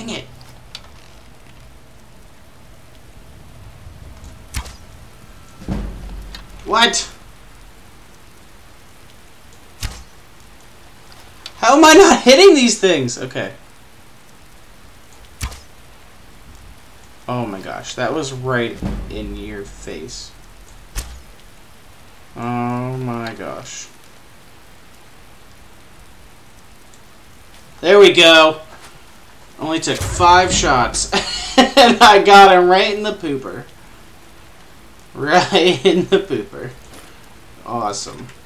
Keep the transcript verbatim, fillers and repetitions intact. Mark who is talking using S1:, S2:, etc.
S1: Dang it. What? How am I not hitting these things? Okay. Oh my gosh, that was right in your face. Oh my gosh. There we go. Only took five shots. And I got him right in the pooper. Right in the pooper. Awesome.